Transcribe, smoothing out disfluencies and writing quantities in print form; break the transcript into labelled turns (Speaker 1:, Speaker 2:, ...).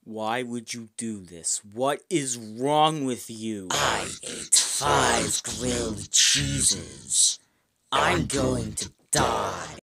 Speaker 1: Why would you do this? What is wrong with you?
Speaker 2: I ate 5 grilled cheeses. I'm going to die.